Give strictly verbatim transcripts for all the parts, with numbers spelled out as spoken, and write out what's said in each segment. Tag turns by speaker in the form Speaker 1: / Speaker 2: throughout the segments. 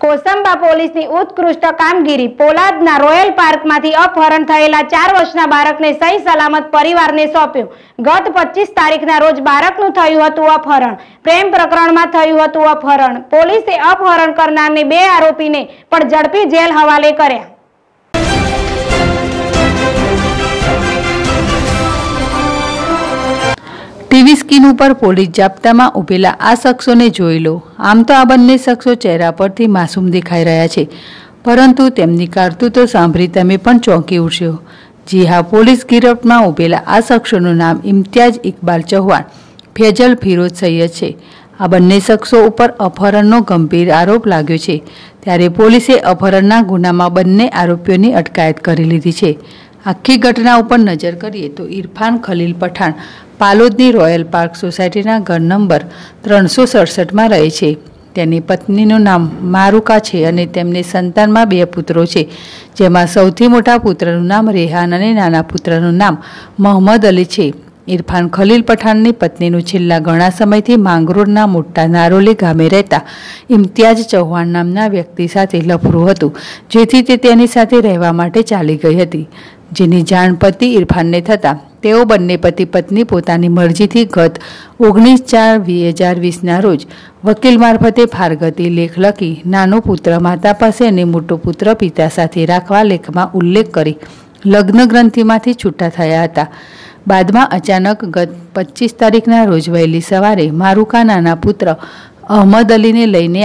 Speaker 1: કોસંબા પોલીસની ઉત્કૃષ્ટ કામગીરી। પોલાદના રોયલ પાર્કમાંથી અપહરણ થયેલા ચાર વર્ષના બાળકને સહી સલામત પરિવારને સોંપ્યું। ગત પચીસ તારીખના રોજ બાળકનું થયું હતું અપહરણ। પ્રેમ પ્રકરણમાં થયું હતું અપહરણ। પોલીસે અપહરણ કરનારને બે આરોપીને પણ ઝડપી જેલ હવાલે કર્યા।
Speaker 2: ટીવી સ્ક્રીન ઉપર પોલીસ જાપ્તામાં ઉભેલા આ શખ્સોને જોઈ લો। આમ તો આ બંને શખ્સો ચહેરા પરથી માસૂમ દેખાઈ રહ્યા છે, પરંતુ તેમની કારતૂતો સાંભળી તમે પણ ચોંકી ઉઠશો। જી હા, પોલીસ ગિરફ્તમાં ઉભેલા આ શખ્સોનું નામ ઇમ્તિયાઝ ઇકબાલ ચૌહાણ, ફેજલ ફિરોઝ સૈયદ છે। આ બંને શખ્સો ઉપર અપહરણનો ગંભીર આરોપ લાગ્યો છે, ત્યારે પોલીસે અપહરણના ગુનામાં બંને આરોપીઓની અટકાયત કરી લીધી છે। આખી ઘટના ઉપર નજર કરીએ તો ઇરફાન ખલીલ પઠાણ પાલોદની રોયલ પાર્ક સોસાયટીના ઘર નંબર ત્રણસો સડસઠમાં રહે છે। તેની પત્નીનું નામ મારુકા છે અને તેમને સંતાનમાં બે પુત્રો છે, જેમાં સૌથી મોટા પુત્રનું નામ રેહાન અને નાના પુત્રનું નામ મોહમ્મદ અલી છે। ઇરફાન ખલીલ પઠાણની પત્નીનું છેલ્લા ઘણા સમયથી માંગરોળના મોટા નારોલી ગામે રહેતા ઇમ્તિયાઝ ચૌહાણ નામના વ્યક્તિ સાથે લફરું હતું, જેથી તે તેની સાથે રહેવા માટે ચાલી ગઈ હતી, જેની જાણ પતિ ઇરફાનને થતાં તેઓ બંને પતિ પત્ની પોતાની મરજીથી ગત ઓગણીસ ચાર બે હજાર વીસના રોજ વકીલ મારફતે ફારગતી લેખ લખી નાનો પુત્ર માતા પાસે અને મોટો પુત્ર પિતા સાથે રાખવા લેખમાં ઉલ્લેખ કરી લગ્ન ગ્રંથિમાંથી છૂટા થયા હતા। બાદમાં અચાનક ગત પચીસ તારીખના રોજ વહેલી સવારે મારુકા નાના પુત્ર અહમદ અલીને લઈને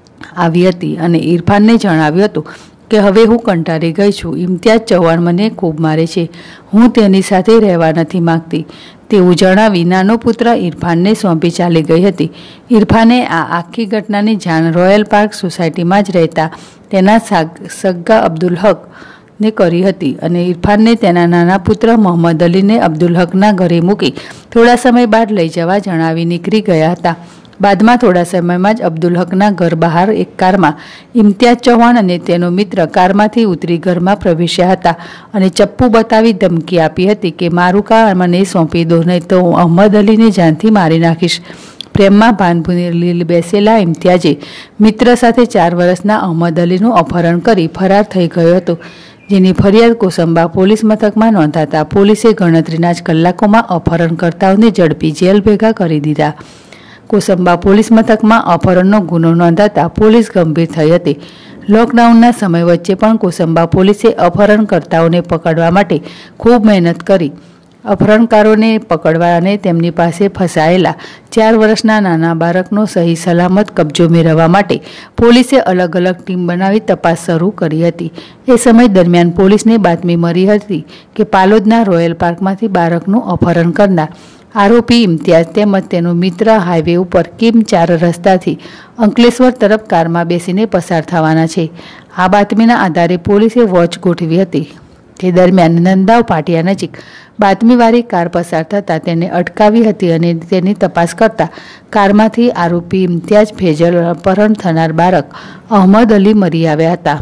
Speaker 2: આવી હતી અને ઇરફાનને જણાવ્યું હતું કે હવે હું કંટાળી ગઈ છું। ઇમ્તિયાઝ ચૌહાણ મને ખૂબ મારે છે, હું તેની સાથે રહેવા નથી માંગતી તેવું જણાવી નાનો પુત્ર ઇરફાનને સોંપી ચાલી ગઈ હતી। ઇરફાને આ આખી ઘટનાની જાણ રોયલ પાર્ક સોસાયટીમાં જ રહેતા તેના સગ્ગા અબ્દુલ હકને કરી હતી અને ઇરફાનને તેના નાના પુત્ર મોહમ્મદ અલીને અબ્દુલ હકના ઘરે મૂકી થોડા સમય બાદ લઈ જવા જણાવી નીકળી ગયા હતા। બાદમાં થોડા સમયમાં જ અબ્દુલ હકના ઘર બહાર એક કારમાં ઇમ્તિયાઝ ચૌહાણ અને તેનો મિત્ર કારમાંથી ઉતરી ઘરમાં પ્રવેશ્યા હતા અને ચપ્પુ બતાવી ધમકી આપી હતી કે મારુકા મને સોંપી દો, નહીં તો હું અહમદ અલીને જાનથી મારી નાખીશ। પ્રેમમાં ભાન ભૂલી બેસેલા ઇમ્તિયાઝે મિત્ર સાથે ચાર વર્ષના અહમદ અલીનું અપહરણ કરી ફરાર થઈ ગયો હતો, જેની ફરિયાદ કોસંબા પોલીસ મથકમાં નોંધાતા પોલીસે ગણતરીના જ કલાકોમાં અપહરણકર્તાઓને ઝડપી જેલ ભેગા કરી દીધા। કોસંબા પોલીસ મથકમાં અપહરણનો ગુનો નોંધાતા પોલીસ ગંભીર થઈ હતી। લોકડાઉનના સમય વચ્ચે પણ કોસંબા પોલીસે અપહરણકર્તાઓને પકડવા માટે ખૂબ મહેનત કરી। અપહરણકારોને પકડવા અને તેમની પાસે ફસાયેલા ચાર વર્ષના નાના બાળકનો સહી સલામત કબજો મેળવવા માટે પોલીસે અલગ અલગ ટીમ બનાવી તપાસ શરૂ કરી હતી। એ સમય દરમિયાન પોલીસને બાતમી મળી હતી કે પાલોદના રોયલ પાર્કમાંથી બાળકનું અપહરણ કરનાર આરોપી ઇમ્તિયાઝ તેમજ તેનો મિત્ર હાઈવે ઉપર કિમ ચાર રસ્તાથી અંકલેશ્વર તરફ કારમાં બેસીને પસાર થવાના છે। આ બાતમીના આધારે પોલીસે વોચ ગોઠવી હતી। તે દરમિયાન નંદાવ પાટિયા નજીક બાતમીવાળી કાર પસાર થતાં તેને અટકાવી હતી અને તેની તપાસ કરતા કારમાંથી આરોપી ઇમ્તિયાઝ ફેજલ અપહરણ થનાર બાળક અહમદ અલી મળી આવ્યા હતા।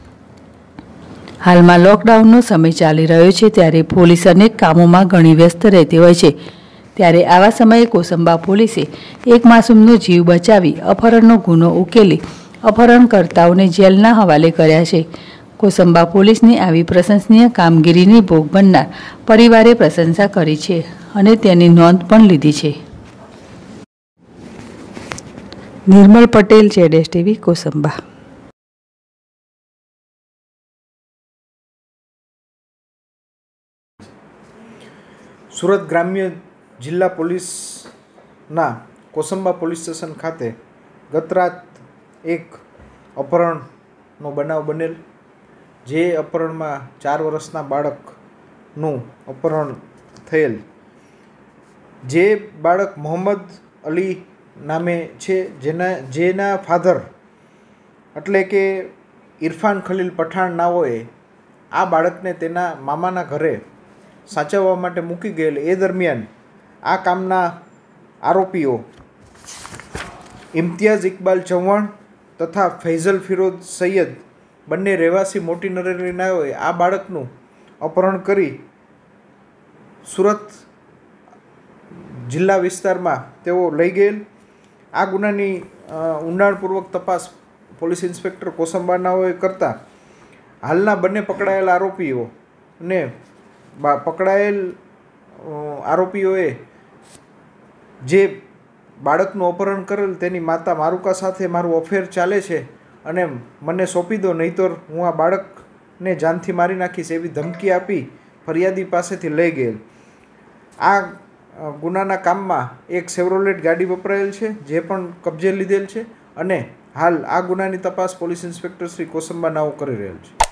Speaker 2: હાલમાં લોકડાઉનનો સમય ચાલી રહ્યો છે, ત્યારે પોલીસ અનેક કામોમાં ઘણી વ્યસ્ત રહેતી હોય છે, ત્યારે આવા સમયે કોસંબા પોલીસે એક માસૂમનો જીવ બચાવી અપહરણનો ગુનો ઉકેલી અપહરણકર્તાઓને જેલના હવાલે કર્યા છે। કોસંબા પોલીસની આવી પ્રશંસનીય કામગીરીની ભોગ બનનાર પરિવારે પ્રશંસા કરી છે અને તેની નોંધ પણ લીધી છે। નિર્મલ પટેલ, જેડેશ ટીવી, કોસંબા।
Speaker 3: સુરત ગ્રામ્ય જિલ્લા પોલીસના કોસંબા પોલીસ સ્ટેશન ખાતે ગતરાત એક અપહરણનો બનાવ બનેલ, જે અપહરણમાં ચાર વર્ષના બાળકનું અપહરણ થયેલ। જે બાળક મોહમ્મદ અલી નામે છે, જેના જેના ફાધર એટલે કે ઇરફાન ખલીલ પઠાણ નાઓએ આ બાળકને તેના મામાના ઘરે સાચવવા માટે મૂકી ગયેલ। એ દરમિયાન આ કામના આરોપીઓ ઇમ્તિયાઝ ઇકબાલ ચૌહાણ તથા ફૈઝલ ફિરોઝ સૈયદ બંને રહેવાસી મોટી નરેલીનાઓએ આ બાળકનું અપહરણ કરી સુરત જિલ્લા વિસ્તારમાં તેઓ લઈ ગયેલ। આ ગુનાની ઊંડાણપૂર્વક તપાસ પોલીસ ઇન્સ્પેક્ટર કોસંબા નાઓએ કરતા હાલના બંને પકડાયેલ આરોપીઓને પકડાયેલ આરોપીઓએ જે બાળકનું અપહરણ કરેલ તેની માતા મારુકા સાથે મારું અફેર ચાલે છે અને મને સોંપી દો, નહીંતર હું આ બાળકને જાનથી મારી નાખીશ એવી ધમકી આપી ફરિયાદી પાસેથી લઈ ગયેલ. આ ગુનાના કામમાં એક સેવરોલેટ ગાડી વપરાયેલ છે જે પણ કબજે લીધેલ છે અને હાલ આ ગુનાની તપાસ પોલીસ ઇન્સ્પેક્ટર શ્રી કોસંબા નાઓ કરી રહેલ છે.